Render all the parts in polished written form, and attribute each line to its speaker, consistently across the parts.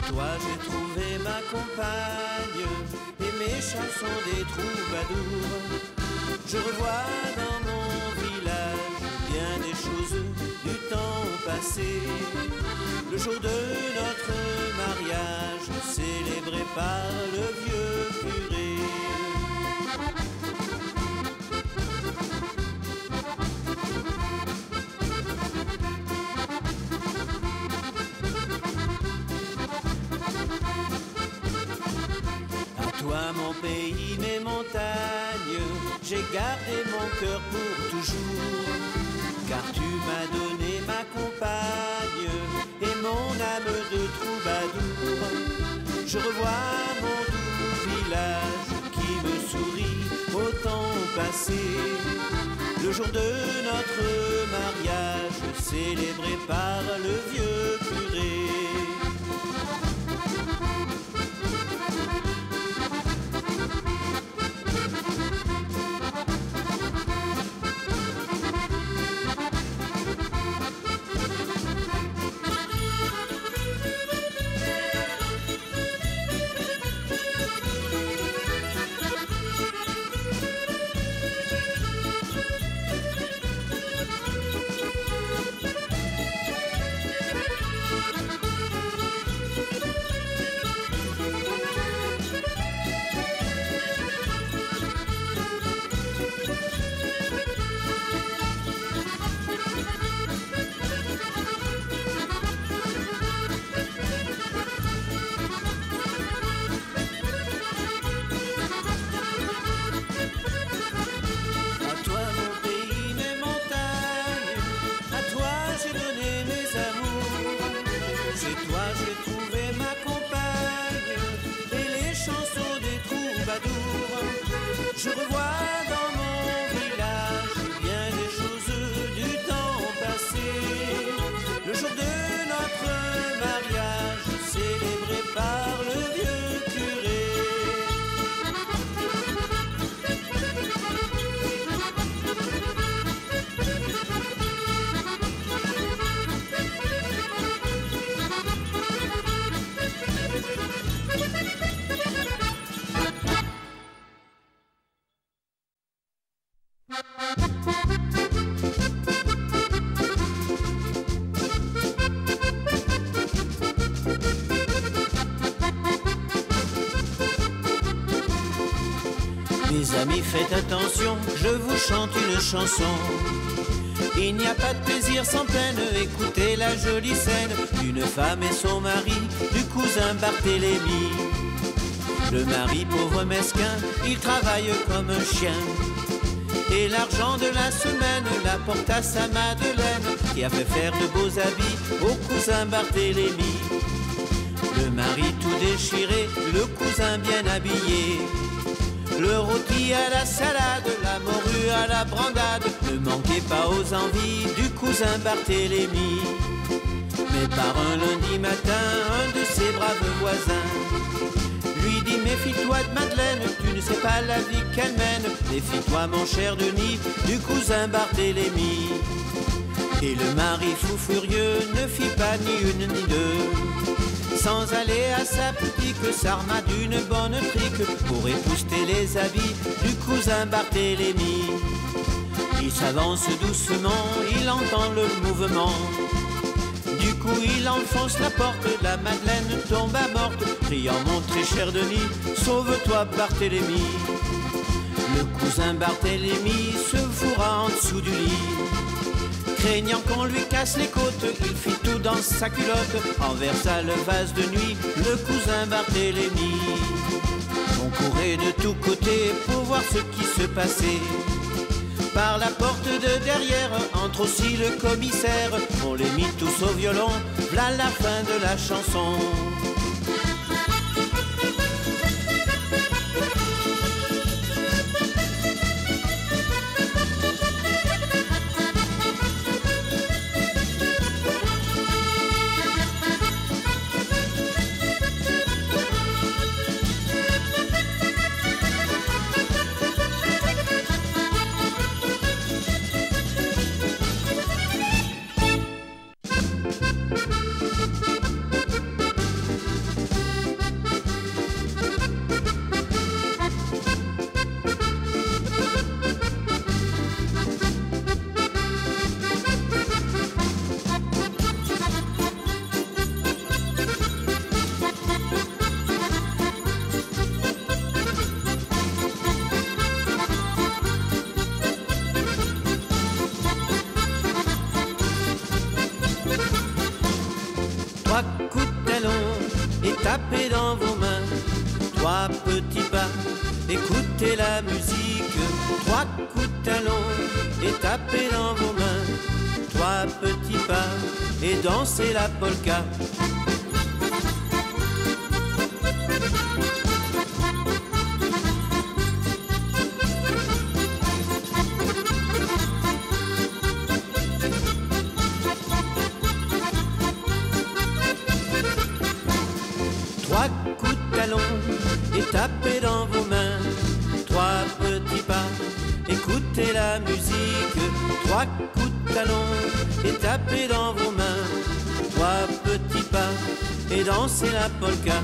Speaker 1: Toi j'ai trouvé ma compagne et mes chansons des troubadours. Je revois dans mon village bien des choses du temps passé. Le jour de notre mariage célébré par le vieux curé. Toi mon pays, mes montagnes, j'ai gardé mon cœur pour toujours. Car tu m'as donné ma compagne et mon âme de troubadour. Je revois mon doux village qui me sourit au temps passé. Le jour de notre mariage célébré par le vieux curé. Je revois dans mon village bien des choses du temps passé. Le jour de notre mariage célébré par le vieux curé. Mes amis, faites attention, je vous chante une chanson. Il n'y a pas de plaisir sans peine, écoutez la jolie scène d'une femme et son mari, du cousin Barthélemy. Le mari, pauvre mesquin, il travaille comme un chien. Et l'argent de la semaine l'apporte à sa Madeleine, qui a fait faire de beaux habits au cousin Barthélemy. Le mari tout déchiré, le cousin bien habillé. Le rôti à la salade, la morue à la brandade, ne manquez pas aux envies du cousin Barthélemy. Mais par un lundi matin, un de ses braves voisins lui dit: méfie-toi de Madeleine, tu ne sais pas la vie qu'elle mène. Méfie-toi mon cher Denis, du cousin Barthélemy. Et le mari fou furieux ne fit pas ni une ni deux, sans aller à sa boutique, s'arma d'une bonne trique pour épousseter les habits du cousin Barthélemy. Il s'avance doucement, il entend le mouvement. Du coup il enfonce la porte, la Madeleine tombe à morte, criant: mon très cher Denis, sauve-toi Barthélemy. Le cousin Barthélemy se fourra en dessous du lit. Craignant qu'on lui casse les côtes, il fit tout dans sa culotte, renversa le vase de nuit, le cousin Barthélemy. On courait de tous côtés pour voir ce qui se passait. Par la porte de derrière entre aussi le commissaire. On les mit tous au violon, v'là la fin de la chanson. 3 coups de talon et tapez dans vos mains. 3 petits pas, écoutez la musique. 3 coups de talon et tapez dans vos mains. 3 petits pas et dansez la polka. Coups de talon et tapez dans vos mains. 3 petits pas, écoutez la musique. 3 coups de talon et tapez dans vos mains. 3 petits pas et dansez la polka.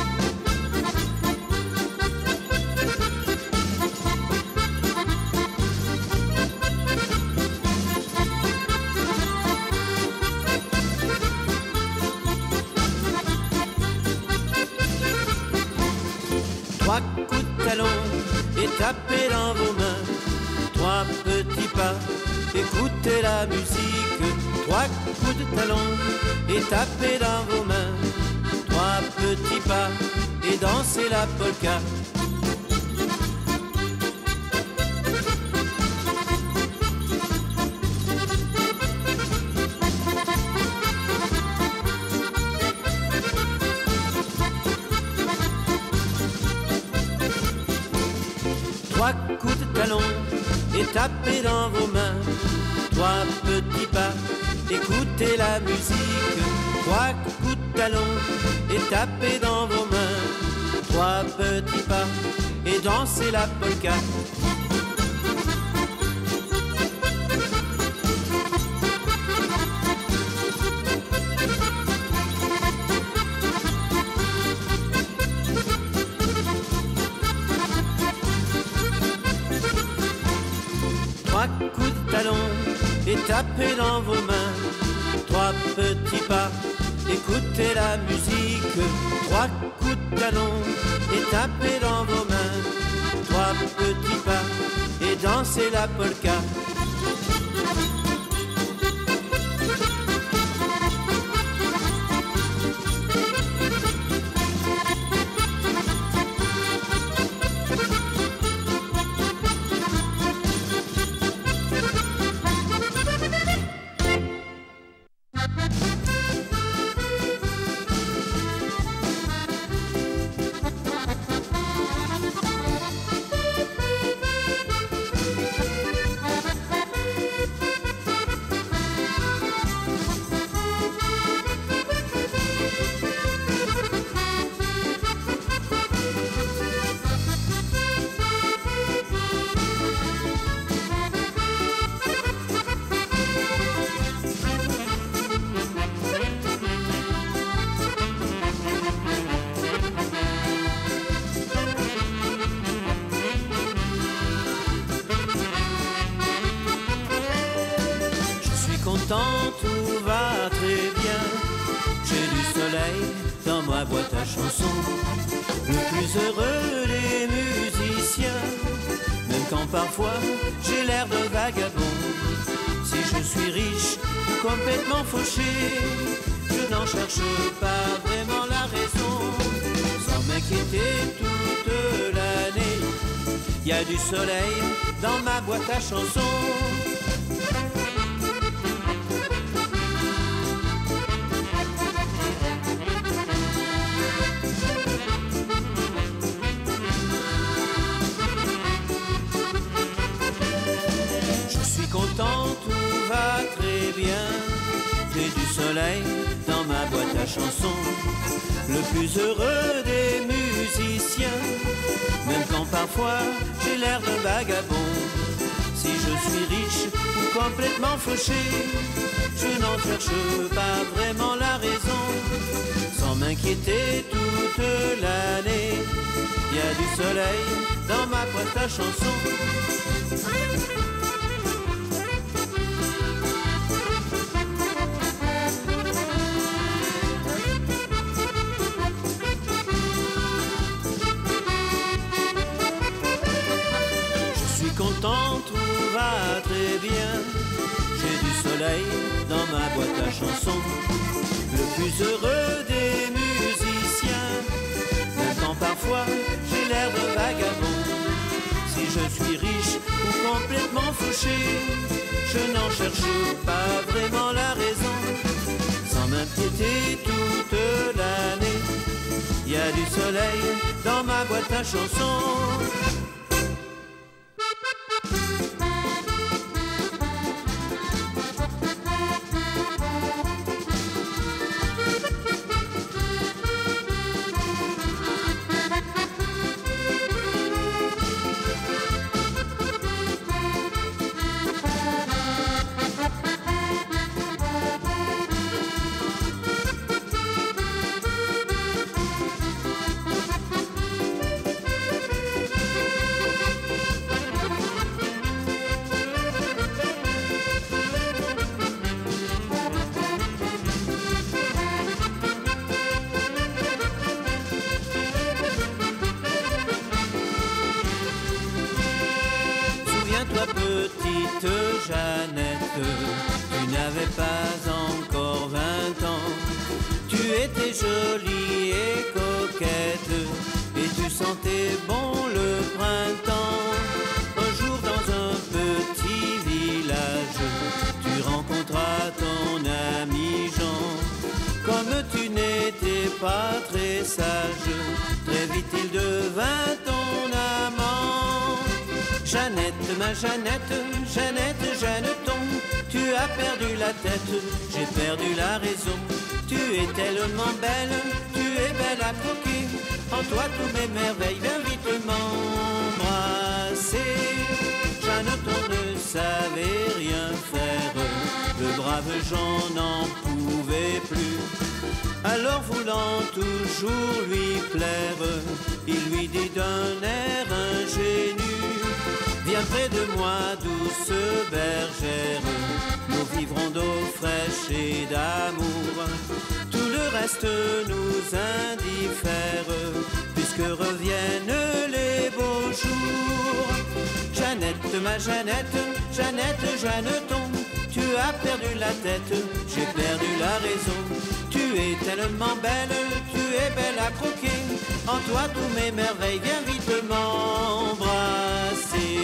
Speaker 1: Trois coups de talon et tapez dans vos mains. 3 petits pas, écoutez la musique. 3 coups de talon et tapez dans vos mains. 3 petits pas et dansez la polka. Trois coups de talon et tapez dans vos mains. 3 petits pas, écoutez la musique. 3 coups de talon et tapez dans vos mains. 3 petits pas et dansez la polka. Trois coups de talon et tapez dans vos mains. 3 petits pas, écoutez la musique. 3 coups de talon et tapez dans vos mains. 3 petits pas et dansez la polka. Tout va très bien, j'ai du soleil dans ma boîte à chansons. Le plus heureux des musiciens, même quand parfois j'ai l'air de vagabond. Si je suis riche, complètement fauché, je n'en cherche pas vraiment la raison. Sans m'inquiéter toute l'année, il y a du soleil dans ma boîte à chansons. Content, tout va très bien. J'ai du soleil dans ma boîte à chansons. Le plus heureux des musiciens, même quand parfois j'ai l'air d'un vagabond. Si je suis riche ou complètement fauché, je n'en cherche pas vraiment la raison. Sans m'inquiéter toute l'année, il y a du soleil dans ma boîte à chansons. Content, tout va très bien. J'ai du soleil dans ma boîte à chansons. Le plus heureux des musiciens. Pourtant parfois j'ai l'air de vagabond. Si je suis riche ou complètement fauché, je n'en cherche pas vraiment la raison. Sans m'inquiéter toute l'année, il y a du soleil dans ma boîte à chansons. Souviens-toi petite Jeannette, tu n'avais pas encore 20 ans. Tu étais jolie et coquette, et tu sentais bon le printemps. Un jour dans un petit village, tu rencontras ton ami Jean. Comme tu n'étais pas très sage, très vite il devint ton amant. Jeannette, ma Jeannette, Jeannette, Jeanneton, tu as perdu la tête, j'ai perdu la raison. Tu es tellement belle, tu es belle à croquer. En toi tous mes merveilles, viens vite m'embrasser. Jeanneton ne savait rien faire, le brave Jean n'en pouvait plus. Alors voulant toujours lui plaire, il lui dit d'un air ingénu: viens près de moi, douce bergère, nous vivrons d'eau fraîche et d'amour. Tout le reste nous indiffère, puisque reviennent les beaux jours. Jeannette, ma Jeannette, Jeannette, Jeanneton, tu as perdu la tête, j'ai perdu la raison. Tu es tellement belle, tu es belle à croquer. En toi tous mes merveilles, viens vite m'embrasser.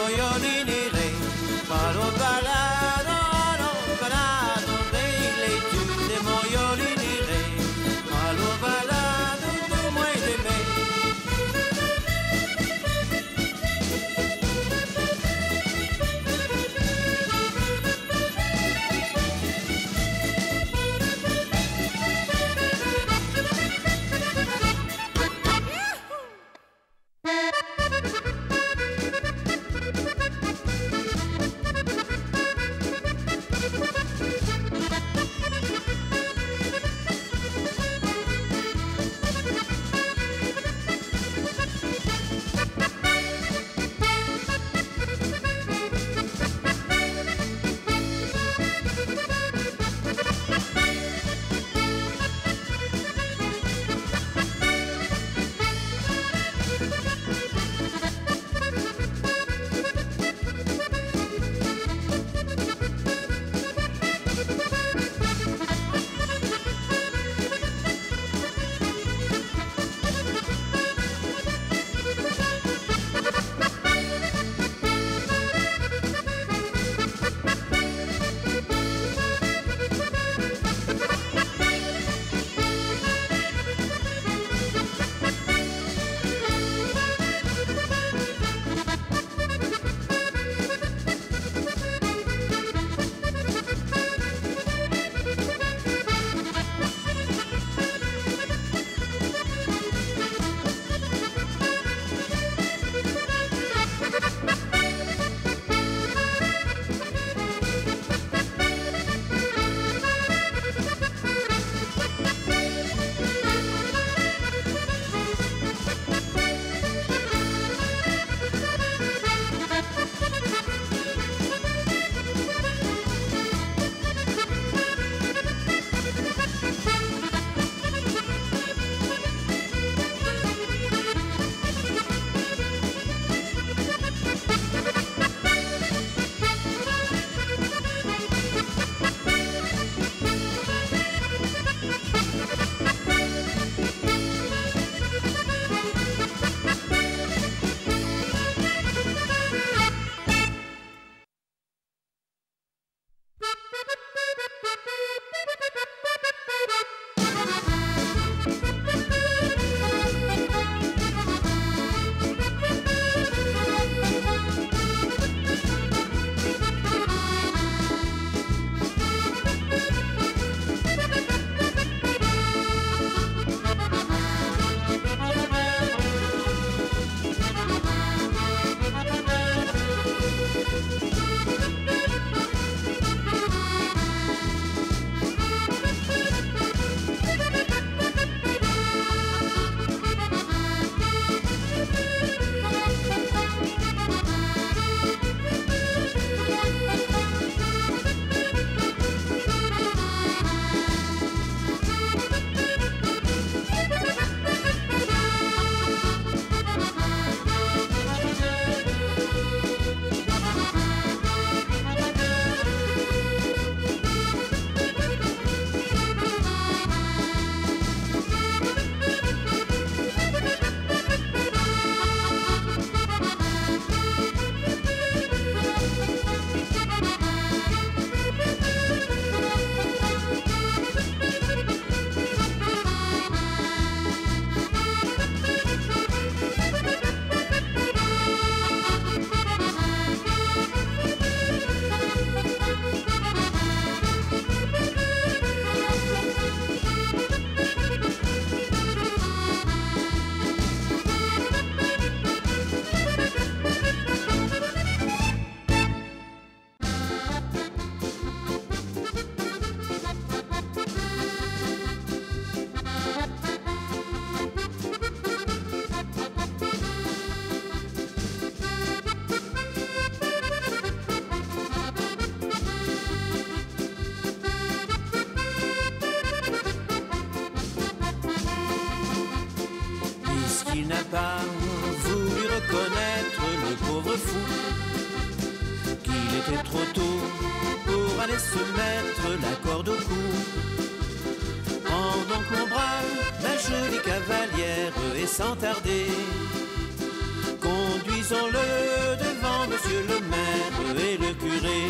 Speaker 1: moiolinire, malo balado, balado, dei tu de moiolinire, malo balado, tu muoi de me. Il n'a pas voulu reconnaître le pauvre fou, qu'il était trop tôt pour aller se mettre la corde au cou. Pendant que l'on brave la jolie cavalière et sans tarder, conduisons-le devant Monsieur curé.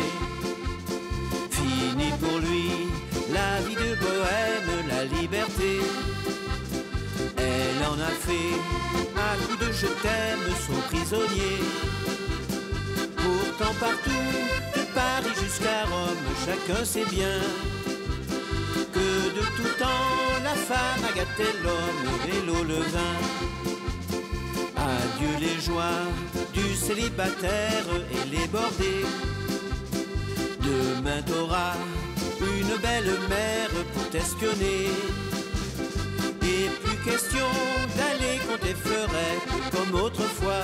Speaker 1: Fini pour lui la vie de bohème, la liberté. Elle en a fait à coups de je t'aime son prisonnier. Pourtant partout, de Paris jusqu'à Rome, chacun sait bien que de tout temps la femme a gâté l'homme, le vélo, le vin. Adieu les joies du célibataire et les bordés. Demain t'auras une belle mère pour t'espionner. Et plus question d'aller compter fleurettes comme autrefois.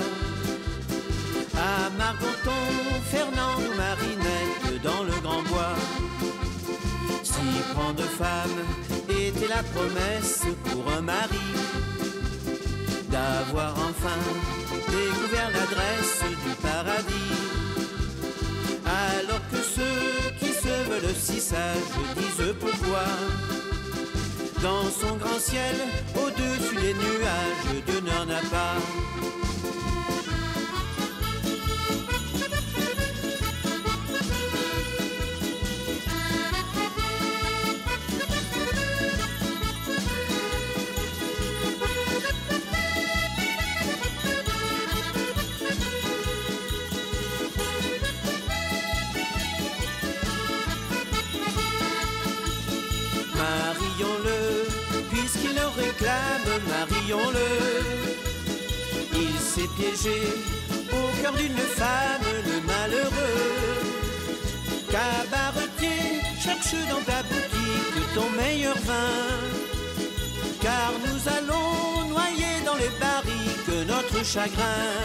Speaker 1: À Margoton, Fernand ou Marinette dans le Grand Bois. Si prendre femme était la promesse pour un mari, d'avoir enfin découvert l'adresse du paradis. Alors que ceux qui se veulent si sages disent pourquoi. Dans son grand ciel, au-dessus des nuages, Dieu n'en a pas. Marions-le, puisqu'il le réclame, marions-le. Il s'est piégé au cœur d'une femme, le malheureux. Cabaretier, cherche dans ta boutique ton meilleur vin, car nous allons noyer dans les barriques notre chagrin.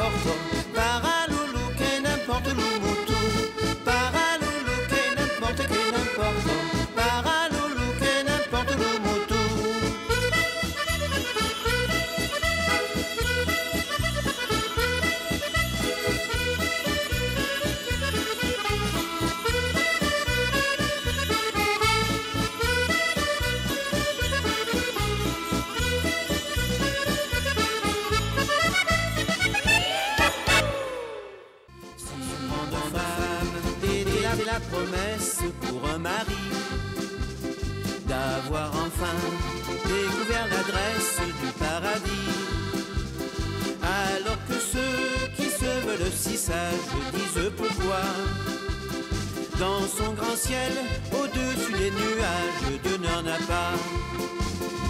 Speaker 1: n'importe, paraloulou que n'importe l'oumoto, paraloulou que n'importe, paraloulou que n'importe l'oumoto. La promesse pour un mari d'avoir enfin découvert l'adresse du paradis, alors que ceux qui se veulent si sages disent pourquoi dans son grand ciel au-dessus des nuages Dieu n'en a pas.